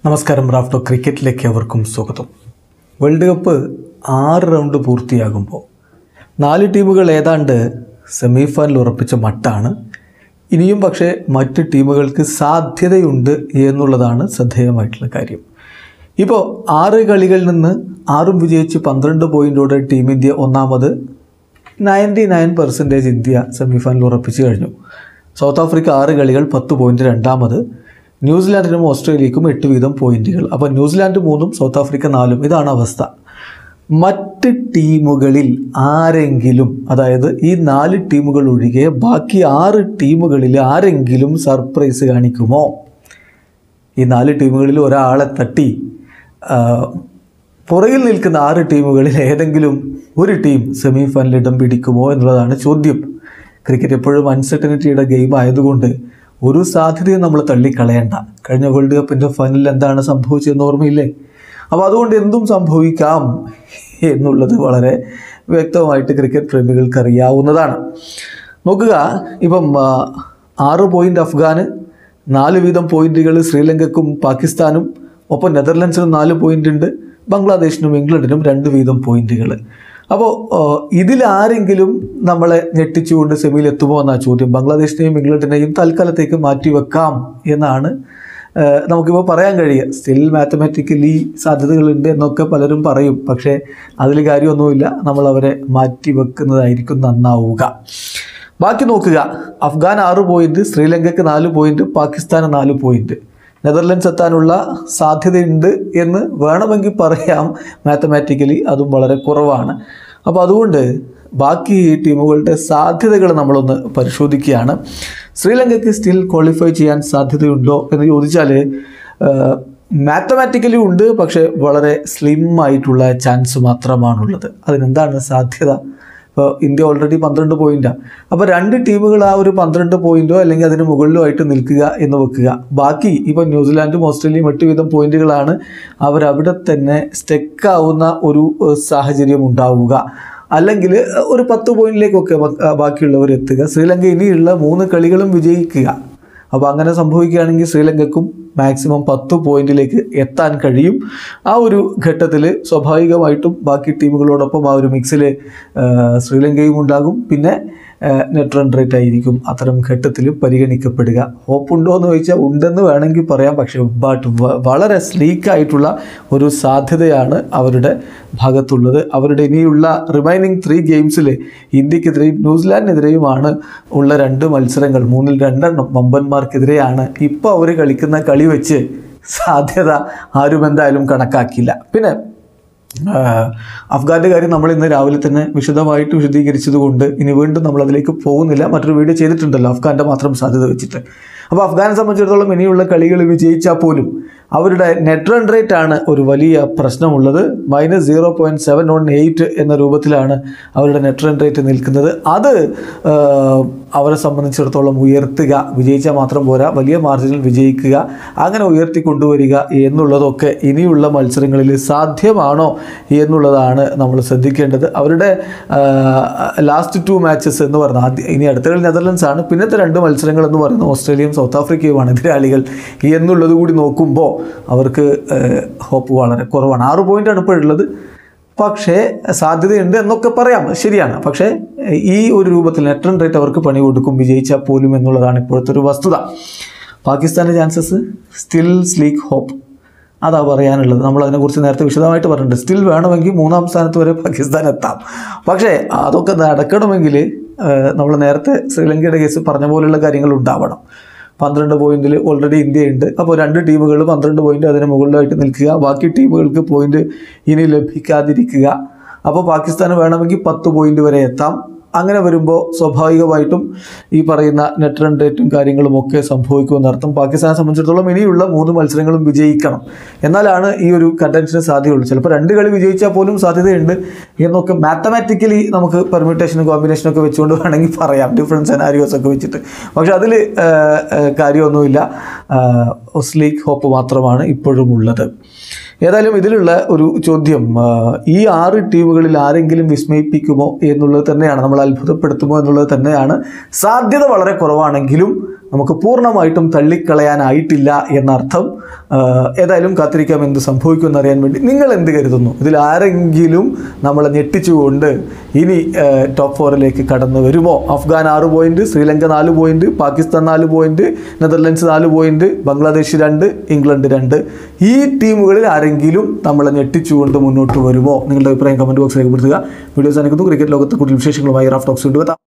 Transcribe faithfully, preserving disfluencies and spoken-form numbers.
നമസ്കാരം. റാഫ്റ്റോ ക്രിക്കറ്റിലേക്ക് അവർക്കും സ്വാഗതം. വേൾഡ് കപ്പ് ആറ് റൗണ്ട് പൂർത്തിയാകുമ്പോൾ നാല് ടീമുകൾ ഏതാണ്ട് സെമി ഫൈനൽ ഉറപ്പിച്ച മട്ടാണ്. ഇനിയും പക്ഷേ മറ്റ് ടീമുകൾക്ക് സാധ്യതയുണ്ട് എന്നുള്ളതാണ് ശ്രദ്ധേയമായിട്ടുള്ള കാര്യം. ഇപ്പോൾ ആറ് കളികളിൽ നിന്ന് ആറും വിജയിച്ച് പന്ത്രണ്ട് പോയിൻറ്റോടെ ടീം ഇന്ത്യ ഒന്നാമത്. Ninety nine percentage India semi final ഉറപ്പിച്ച് കഴിഞ്ഞു. സൗത്ത് ആഫ്രിക്ക ആറ് കളികൾ പത്ത് പോയിൻറ്റ് രണ്ടാമത്. ന്യൂസിലാൻഡിനും ഓസ്ട്രേലിയക്കും എട്ട് വീതം പോയിൻറ്റുകൾ. അപ്പോൾ ന്യൂസിലാൻഡ് മൂന്നും സൗത്ത് ആഫ്രിക്ക നാലും. ഇതാണ് അവസ്ഥ. മറ്റ് ടീമുകളിൽ ആരെങ്കിലും, അതായത് ഈ നാല് ടീമുകൾ ഒഴികെ ബാക്കി ആറ് ടീമുകളിൽ ആരെങ്കിലും സർപ്രൈസ് കാണിക്കുമോ? ഈ നാല് ടീമുകളിൽ ഒരാളെ തട്ടി പുറകിൽ നിൽക്കുന്ന ആറ് ടീമുകളിൽ ഏതെങ്കിലും ഒരു ടീം സെമി ഫൈനലിൽ ഇടം പിടിക്കുമോ എന്നുള്ളതാണ് ചോദ്യം. ക്രിക്കറ്റ് എപ്പോഴും അൺസർട്ടനിറ്റിയുടെ ഗെയിം ആയതുകൊണ്ട് ഒരു സാധ്യതയും നമ്മൾ തള്ളിക്കളയണ്ട. കഴിഞ്ഞ വേൾഡ് കപ്പിൻ്റെ ഫൈനലിൽ എന്താണ് സംഭവിച്ചതെന്ന് ഓർമ്മയില്ലേ? അപ്പോൾ അതുകൊണ്ട് എന്തും സംഭവിക്കാം എന്നുള്ളത് വളരെ വ്യക്തമായിട്ട് ക്രിക്കറ്റ് പ്രേമികൾക്ക് അറിയാവുന്നതാണ്. നോക്കുക, ഇപ്പം ആറ് പോയിൻ്റ് അഫ്ഗാന്, നാല് വീതം പോയിൻറ്റുകൾ ശ്രീലങ്കയ്ക്കും പാകിസ്ഥാനും, ഒപ്പം നെതർലൻഡ്സിനും നാല് പോയിൻ്റ് ഉണ്ട്, ബംഗ്ലാദേശിനും ഇംഗ്ലണ്ടിനും രണ്ട് വീതം പോയിൻറ്റുകൾ. അപ്പോൾ ഇതിലാരെങ്കിലും നമ്മളെ ഞെട്ടിച്ചുകൊണ്ട് സെമിയിൽ എത്തുമോ എന്നാണ് ചോദ്യം. ബംഗ്ലാദേശിനെയും ഇംഗ്ലണ്ടിനെയും തൽക്കാലത്തേക്ക് മാറ്റിവെക്കാം എന്നാണ് നമുക്കിപ്പോൾ പറയാൻ കഴിയുക. സ്റ്റിൽ മാത്തമാറ്റിക്കലി സാധ്യതകളുണ്ട് എന്നൊക്കെ പലരും പറയും. പക്ഷേ അതിൽ കാര്യമൊന്നുമില്ല. നമ്മളവരെ മാറ്റിവെക്കുന്നതായിരിക്കും നന്നാവുക. ബാക്കി നോക്കുക, അഫ്ഗാൻ ആറ് പോയിൻറ്റ്, ശ്രീലങ്കയ്ക്ക് നാല് പോയിൻറ്റ്, പാകിസ്ഥാന് നാല് പോയിൻറ്റ്. നെതർലൻഡ്സ് എത്താനുള്ള സാധ്യതയുണ്ട് എന്ന് വേണമെങ്കിൽ പറയാം. മാത്തമാറ്റിക്കലി അതും വളരെ കുറവാണ്. അപ്പോൾ അതുകൊണ്ട് ബാക്കി ടീമുകളുടെ സാധ്യതകൾ നമ്മളൊന്ന് പരിശോധിക്കുകയാണ്. ശ്രീലങ്കയ്ക്ക് സ്റ്റിൽ ക്വാളിഫൈ ചെയ്യാൻ സാധ്യതയുണ്ടോ എന്ന് ചോദിച്ചാൽ മാത്തമാറ്റിക്കലി ഉണ്ട്, പക്ഷേ വളരെ സ്ലിം ആയിട്ടുള്ള ചാൻസ് മാത്രമാണുള്ളത്. അതിനെന്താണ് സാധ്യത? ഇപ്പോൾ ഇന്ത്യ ഓൾറെഡി പന്ത്രണ്ട് പോയിൻ്റാണ്. അപ്പോൾ രണ്ട് ടീമുകൾ ആ ഒരു പന്ത്രണ്ട് പോയിൻറ്റോ അല്ലെങ്കിൽ അതിന് മുകളിലോ ആയിട്ട് നിൽക്കുക എന്ന് വെക്കുക. ബാക്കി ഇപ്പോൾ ന്യൂസിലാൻഡും ഓസ്ട്രേലിയയും എട്ട് വീതം പോയിൻറ്റുകളാണ്. അവരവിടെ തന്നെ സ്റ്റെക്കാവുന്ന ഒരു സാഹചര്യം ഉണ്ടാവുക. അല്ലെങ്കിൽ ഒരു പത്ത് പോയിൻറ്റിലേക്കൊക്കെ ബാക്കിയുള്ളവർ എത്തുക. ശ്രീലങ്ക ഇനിയുള്ള മൂന്ന് കളികളും വിജയിക്കുക. അപ്പോൾ അങ്ങനെ സംഭവിക്കുകയാണെങ്കിൽ ശ്രീലങ്കയ്ക്കും മാക്സിമം പത്ത് പോയിൻറ്റിലേക്ക് എത്താൻ കഴിയും. ആ ഒരു ഘട്ടത്തിൽ സ്വാഭാവികമായിട്ടും ബാക്കി ടീമുകളോടൊപ്പം ആ ഒരു മിക്സിൽ ശ്രീലങ്കയും ഉണ്ടാകും. പിന്നെ നെറ്റ് റൺ റേറ്റ് ആയിരിക്കും അത്തരം ഘട്ടത്തിൽ പരിഗണിക്കപ്പെടുക. ഹോപ്പുണ്ടോ എന്ന് ചോദിച്ചാൽ ഉണ്ടെന്ന് വേണമെങ്കിൽ പറയാം. പക്ഷേ ബട്ട് വളരെ സ്ലീക്കായിട്ടുള്ള ഒരു സാധ്യതയാണ് അവരുടെ ഭാഗത്തുള്ളത്. അവരുടെ ഇനിയുള്ള റിമൈനിങ് ത്രീ ഗെയിംസിൽ ഇന്ത്യക്കെതിരെയും ന്യൂസിലാൻഡിനെതിരെയുമാണ് ഉള്ള രണ്ട് മത്സരങ്ങൾ. മൂന്നിൽ രണ്ടെണ്ണം വമ്പന്മാർക്കെതിരെയാണ്. ഇപ്പോൾ അവർ കളിക്കുന്ന കളി വെച്ച് സാധ്യത ആരും എന്തായാലും കണക്കാക്കില്ല. പിന്നെ അഫ്ഗാൻ്റെ കാര്യം നമ്മൾ ഇന്ന് രാവിലെ തന്നെ വിശദമായിട്ട് വിശദീകരിച്ചത് കൊണ്ട് ഇനി വീണ്ടും നമ്മളതിലേക്ക് പോകുന്നില്ല. മറ്റൊരു വീഡിയോ ചെയ്തിട്ടുണ്ടല്ലോ അഫ്ഗാൻ്റെ മാത്രം സാധ്യത വെച്ചിട്ട്. അപ്പോൾ അഫ്ഗാനെ സംബന്ധിച്ചിടത്തോളം ഇനിയുള്ള കളികൾ വിജയിച്ചാൽ പോലും അവരുടെ നെറ്റ് റൺ റേറ്റ് ആണ് ഒരു വലിയ പ്രശ്നമുള്ളത്. Minus zero point seven one eight എന്ന രൂപത്തിലാണ് അവരുടെ നെറ്റ് റൺ റേറ്റ് നിൽക്കുന്നത്. അത് അവരെ സംബന്ധിച്ചിടത്തോളം ഉയർത്തുക, വിജയിച്ചാൽ മാത്രം പോരാ, വലിയ മാർജിനിൽ വിജയിക്കുക, അങ്ങനെ ഉയർത്തി കൊണ്ടുവരിക എന്നുള്ളതൊക്കെ ഇനിയുള്ള മത്സരങ്ങളിൽ സാധ്യമാണോ എന്നുള്ളതാണ് നമ്മൾ ശ്രദ്ധിക്കേണ്ടത്. അവരുടെ ലാസ്റ്റ് ടു മാച്ചസ് എന്ന് പറഞ്ഞാൽ ആദ്യം ഇനി അടുത്ത കളി നെതർലൻഡ്സ് ആണ്. പിന്നത്തെ രണ്ട് മത്സരങ്ങൾ എന്ന് പറയുന്നത് ഓസ്ട്രേലിയയും സൗത്ത് ആഫ്രിക്കയുമാണ് എതിരാളികൾ എന്നുള്ളത് കൂടി നോക്കുമ്പോൾ അവർക്ക് ഹോപ്പ് വളരെ കുറവാണ്. ആറ് പോയിൻ്റാണ് ഇപ്പോൾ ഉള്ളത്. പക്ഷേ സാധ്യതയുണ്ട് എന്നൊക്കെ പറയാം, ശരിയാണ്. പക്ഷേ ഈ ഒരു രൂപത്തിൽ നെറ്റ് റൺ റേറ്റ് അവർക്ക് പണി കൊടുക്കും വിജയിച്ചാൽ പോലും എന്നുള്ളതാണ് ഇപ്പോഴത്തെ ഒരു വസ്തുത. പാകിസ്ഥാൻ്റെ ചാൻസസ് സ്റ്റിൽ സ്ലീക്ക് ഹോപ്പ്, അതാ പറയാനുള്ളത്. നമ്മൾ അതിനെക്കുറിച്ച് നേരത്തെ വിശദമായിട്ട് പറഞ്ഞിട്ടുണ്ട്. സ്റ്റിൽ വേണമെങ്കിൽ മൂന്നാം സ്ഥാനത്ത് വരെ പാകിസ്ഥാൻ എത്താം. പക്ഷേ അതൊക്കെ നടക്കണമെങ്കിൽ നമ്മൾ നേരത്തെ ശ്രീലങ്കയുടെ കേസ് പറഞ്ഞ പോലെയുള്ള കാര്യങ്ങൾ ഉണ്ടാവണം. പന്ത്രണ്ട് പോയിൻറ്റിൽ ഓൾറെഡി ഇന്ത്യയുണ്ട്. അപ്പോൾ രണ്ട് ടീമുകൾ പന്ത്രണ്ട് പോയിൻറ്റ് അതിന് മുകളിലായിട്ട് നിൽക്കുക. ബാക്കി ടീമുകൾക്ക് പോയിൻറ്റ് ഇനി ലഭിക്കാതിരിക്കുക. അപ്പോൾ പാകിസ്ഥാന് വേണമെങ്കിൽ പത്ത് പോയിൻറ്റ് വരെ എത്താം. അങ്ങനെ വരുമ്പോൾ സ്വാഭാവികമായിട്ടും ഈ പറയുന്ന നെറ്റ് റൺ റേറ്റും കാര്യങ്ങളും ഒക്കെ സംഭവിക്കുമെന്നർത്ഥം. പാകിസ്ഥാനെ സംബന്ധിച്ചിടത്തോളം ഇനിയുള്ള മൂന്ന് മത്സരങ്ങളും വിജയിക്കണം, എന്നാലാണ് ഈ ഒരു കണ്ടൻഷന് സാധ്യതയുള്ളൂ. ചിലപ്പോൾ രണ്ട് കളി വിജയിച്ചാൽ പോലും സാധ്യതയുണ്ട് എന്നൊക്കെ മാത്തമാറ്റിക്കലി നമുക്ക് പെർമ്യൂട്ടേഷനും കോമ്പിനേഷനൊക്കെ വെച്ചുകൊണ്ട് വേണമെങ്കിൽ പറയാം, ഡിഫറെൻറ്റ് സെനാരിയോസൊക്കെ വെച്ചിട്ട്. പക്ഷെ അതിൽ കാര്യമൊന്നുമില്ല. സ്ലീക്ക് ഹോപ്പ് മാത്രമാണ് ഇപ്പോഴും ഉള്ളത്. ഏതായാലും ഇതിലുള്ള ഒരു ചോദ്യം, ഈ ആറ് ടീമുകളിൽ ആരെങ്കിലും വിസ്മയിപ്പിക്കുമോ എന്നുള്ളത് തന്നെയാണ്, നമ്മൾ അത്ഭുതപ്പെടുത്തുമോ എന്നുള്ളത് തന്നെയാണ്. സാധ്യത വളരെ കുറവാണെങ്കിലും നമുക്ക് പൂർണ്ണമായിട്ടും തള്ളിക്കളയാനായിട്ടില്ല എന്നർത്ഥം. ഏതായാലും കാത്തിരിക്കാം എന്ത് സംഭവിക്കുമെന്ന് അറിയാൻ വേണ്ടി. നിങ്ങൾ എന്ത് കരുതുന്നു? ഇതിൽ ആരെങ്കിലും നമ്മളെ ഞെട്ടിച്ചുകൊണ്ട് ഇനി ടോപ്പ് ഫോറിലേക്ക് കടന്നു വരുമോ? അഫ്ഗാൻ ആറ് പോയിന്റ്, ശ്രീലങ്ക നാല് പോയിന്റ്, പാകിസ്ഥാൻ നാല് പോയിന്റ്, നെതർലൻഡ്സ് നാല് പോയിന്റ്, ബംഗ്ലാദേശ് രണ്ട്, ഇംഗ്ലണ്ട് രണ്ട്. ഈ ടീമുകളിൽ ആരെങ്കിലും നമ്മളെ ഞെട്ടിച്ചുകൊണ്ട് മുന്നോട്ട് വരുമോ? നിങ്ങളുടെ അഭിപ്രായം കമൻറ്റ് ബോക്സിൽ രേഖപ്പെടുത്തുക. വീഡിയോസ് അനുഭവം ക്രിക്കറ്റ് ലോകത്തെ കൂടുതൽ വിശേഷങ്ങളുമായി റാഫ് ടോക്സ് കൊണ്ടുവെത്താം.